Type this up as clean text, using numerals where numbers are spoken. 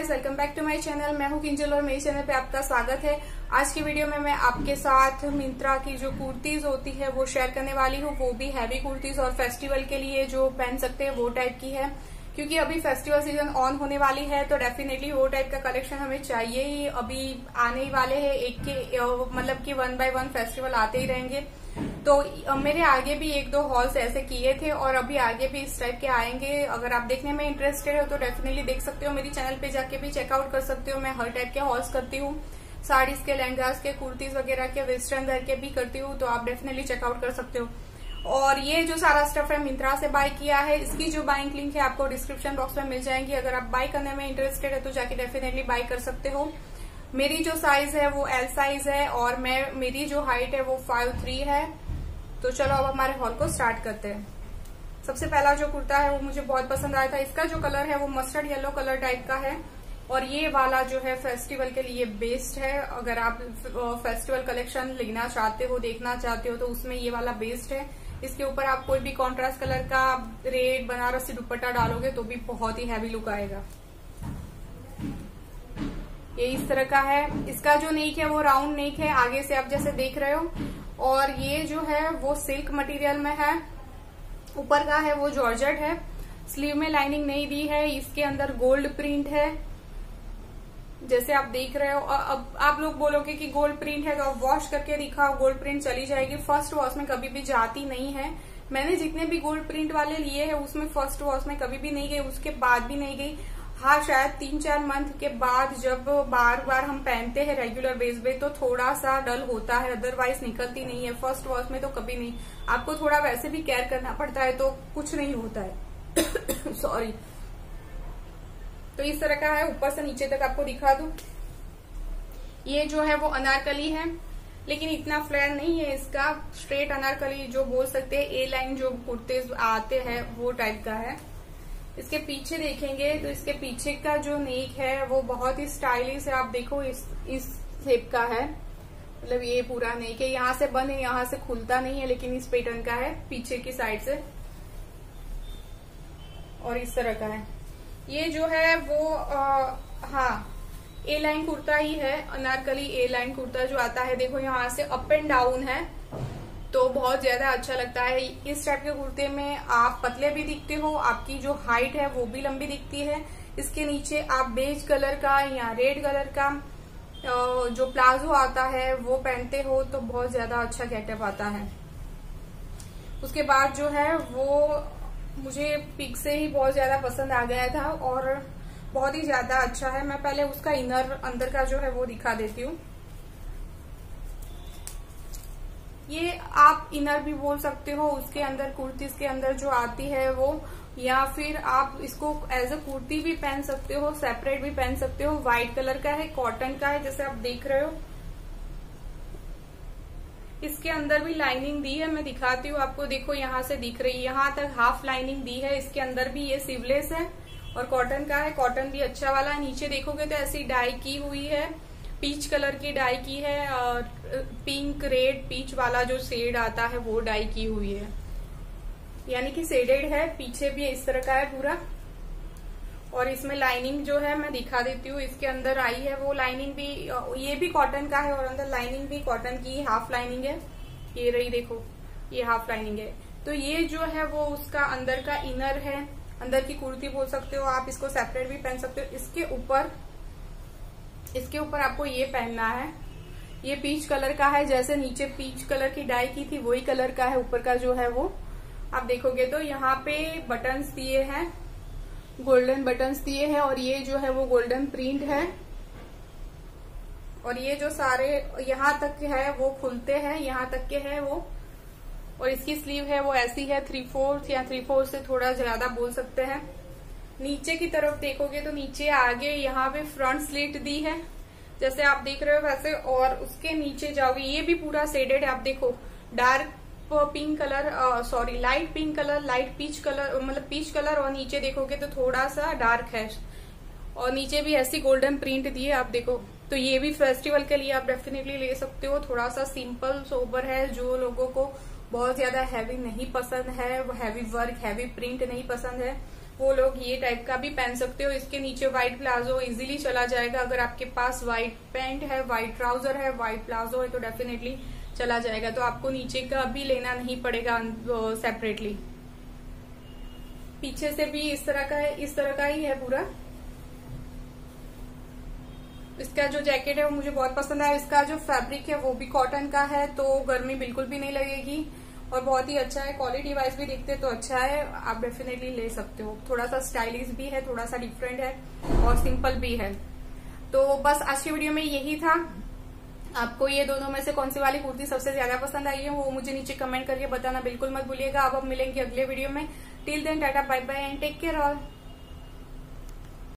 Guys, welcome back to my channel. मैं हूं किंजल और मेरे चैनल पे आपका स्वागत है। आज की वीडियो में मैं आपके साथ मिंत्रा की जो कुर्तीज होती है वो शेयर करने वाली हूं। वो भी हैवी कुर्तीज और फेस्टिवल के लिए जो पहन सकते हैं वो टाइप की है, क्योंकि अभी फेस्टिवल सीजन ऑन होने वाली है तो डेफिनेटली वो टाइप का कलेक्शन हमें चाहिए ही। अभी आने ही वाले हैं एक के मतलब कि 1 बाय 1 फेस्टिवल आते ही रहेंगे। तो मेरे आगे भी 1-2 हॉल्स ऐसे किए थे और अभी आगे भी इस टाइप के आएंगे। अगर आप देखने में इंटरेस्टेड हो तो डेफिनेटली देख सकते हो। मेरी चैनल पे जाके भी चेकआउट कर सकते हो। मैं हर टाइप के हॉल्स करती हूँ, साड़ीज के, लहंगास के, कुर्तीज वगैरह के, वेस्टर्न वेयर के भी करती हूँ, तो आप डेफिनेटली चेकआउट कर सकते हो। और ये जो सारा स्टफ है मिंत्रा से बाय किया है। इसकी जो बाइंग लिंक है आपको डिस्क्रिप्शन बॉक्स में मिल जाएंगी। अगर आप बाय करने में इंटरेस्टेड है तो जाके डेफिनेटली बाय कर सकते हो। मेरी जो साइज है वो एल साइज है और मेरी जो हाइट है वो 5'3" है। तो चलो अब हमारे हॉल को स्टार्ट करते हैं। सबसे पहला जो कुर्ता है वो मुझे बहुत पसंद आया था। इसका जो कलर है वो मस्टर्ड येलो कलर टाइप का है और ये वाला जो है फेस्टिवल के लिए बेस्ट है। अगर आप फेस्टिवल कलेक्शन लेना चाहते हो, देखना चाहते हो, तो उसमें ये वाला बेस्ट है। इसके ऊपर आप कोई भी कॉन्ट्रास्ट कलर का रेड बनारसी दुपट्टा डालोगे तो भी बहुत ही हैवी लुक आएगा। ये इस तरह का है। इसका जो नेक है वो राउंड नेक है, आगे से आप जैसे देख रहे हो। और ये जो है वो सिल्क मटेरियल में है। ऊपर का है वो जॉर्जेट है। स्लीव में लाइनिंग नहीं दी है। इसके अंदर गोल्ड प्रिंट है जैसे आप देख रहे हो। अब आप लोग बोलोगे कि गोल्ड प्रिंट है तो आप वॉश करके दिखाओ, गोल्ड प्रिंट चली जाएगी। फर्स्ट वॉश में कभी भी जाती नहीं है। मैंने जितने भी गोल्ड प्रिंट वाले लिए हैं उसमें फर्स्ट वॉश में कभी भी नहीं गई, उसके बाद भी नहीं गई। हाँ, शायद 3-4 मंथ के बाद जब बार बार हम पहनते हैं रेगुलर बेस पे तो थोड़ा सा डल होता है, अदरवाइज निकलती नहीं है। फर्स्ट वॉश में तो कभी नहीं। आपको थोड़ा वैसे भी केयर करना पड़ता है तो कुछ नहीं होता है। सॉरी। तो इस तरह का है, ऊपर से नीचे तक आपको दिखा दूं। ये जो है वो अनारकली है, लेकिन इतना फ्लेयर नहीं है इसका। स्ट्रेट अनारकली जो बोल सकते हैं, ए लाइन जो कुर्ते आते हैं वो टाइप का है। इसके पीछे देखेंगे तो इसके पीछे का जो नेक है वो बहुत ही स्टाइलिश है। आप देखो इस शेप का है, मतलब ये पूरा नेक है। यहाँ से बंद है, यहाँ से खुलता नहीं है, लेकिन इस पैटर्न का है पीछे की साइड से। और इस तरह का है। ये जो है वो हाँ, ए लाइन कुर्ता ही है। अनारकली ए लाइन कुर्ता जो आता है, देखो यहाँ से अप एंड डाउन है तो बहुत ज्यादा अच्छा लगता है। इस टाइप के कुर्ते में आप पतले भी दिखते हो, आपकी जो हाइट है वो भी लंबी दिखती है। इसके नीचे आप बेज कलर का या रेड कलर का जो प्लाजो आता है वो पहनते हो तो बहुत ज्यादा अच्छा गेटअप आता है। उसके बाद जो है वो मुझे पिक से ही बहुत ज्यादा पसंद आ गया था और बहुत ही ज्यादा अच्छा है। मैं पहले उसका इनर अंदर का जो है वो दिखा देती हूँ। ये आप इनर भी बोल सकते हो। उसके अंदर कुर्तीज के अंदर जो आती है वो, या फिर आप इसको एज अ कुर्ती भी पहन सकते हो, सेपरेट भी पहन सकते हो। व्हाइट कलर का है, कॉटन का है जैसे आप देख रहे हो। इसके अंदर भी लाइनिंग दी है, मैं दिखाती हूँ आपको। देखो यहाँ से दिख रही है, यहाँ तक हाफ लाइनिंग दी है। इसके अंदर भी ये सिवलेस है और कॉटन का है। कॉटन भी अच्छा वाला है। नीचे देखोगे तो ऐसी डाई की हुई है, पीच कलर की डाई की है। और पिंक रेड पीच वाला जो शेड आता है वो डाई की हुई है, यानी कि शेडेड है। पीछे भी इस तरह का है पूरा। और इसमें लाइनिंग जो है मैं दिखा देती हूँ। इसके अंदर आई है वो लाइनिंग भी, ये भी कॉटन का है और अंदर लाइनिंग भी कॉटन की हाफ लाइनिंग है। ये रही, देखो ये हाफ लाइनिंग है। तो ये जो है वो उसका अंदर का इनर है, अंदर की कुर्ती बोल सकते हो आप। इसको सेपरेट भी पहन सकते हो। इसके ऊपर आपको ये पहनना है। ये पीच कलर का है, जैसे नीचे पीच कलर की डाई की थी वही कलर का है। ऊपर का जो है वो आप देखोगे तो यहाँ पे बटन्स दिए हैं, गोल्डन बटन्स दिए हैं और ये जो है वो गोल्डन प्रिंट है। और ये जो सारे यहाँ तक के है वो खुलते हैं, यहाँ तक के है वो। और इसकी स्लीव है वो ऐसी है 3/4 या 3/4 से थोड़ा ज्यादा बोल सकते हैं। नीचे की तरफ देखोगे तो नीचे आगे यहाँ पे फ्रंट स्लिट दी है जैसे आप देख रहे हो वैसे। और उसके नीचे जाओगे, ये भी पूरा शेडेड है। आप देखो dark pink colour, sorry light pink colour, light peach colour, मतलब पीच कलर। और नीचे देखोगे तो थोड़ा सा डार्क है और नीचे भी ऐसी गोल्डन प्रिंट दी है, आप देखो। तो ये भी फेस्टिवल के लिए आप डेफिनेटली ले सकते हो। थोड़ा सा सिंपल सोबर है। जो लोगों को बहुत ज्यादा हैवी नहीं पसंद है, वो हैवी वर्क हैवी प्रिंट नहीं पसंद है, वो लोग ये टाइप का भी पहन सकते हो। इसके नीचे व्हाइट प्लाजो इजीली चला जाएगा। अगर आपके पास व्हाइट पैंट है, व्हाइट ट्राउजर है, व्हाइट प्लाजो है तो डेफिनेटली चला जाएगा। तो आपको नीचे का भी लेना नहीं पड़ेगा सेपरेटली। पीछे से भी इस तरह का है, इस तरह का ही है पूरा। इसका जो जैकेट है वो मुझे बहुत पसंद आया। इसका जो फैब्रिक है वो भी कॉटन का है, तो गर्मी बिल्कुल भी नहीं लगेगी और बहुत ही अच्छा है। क्वालिटी वाइज भी देखते तो अच्छा है, आप डेफिनेटली ले सकते हो। थोड़ा सा स्टाइलिश भी है, थोड़ा सा डिफरेंट है और सिंपल भी है। तो बस आज की वीडियो में यही था। आपको ये दोनों में से कौन सी वाली कुर्ती सबसे ज्यादा पसंद आई है वो मुझे नीचे कमेंट करके बताना बिल्कुल मत भूलिएगा। अब मिलेंगे अगले वीडियो में। Till then tata bye bye and take care all.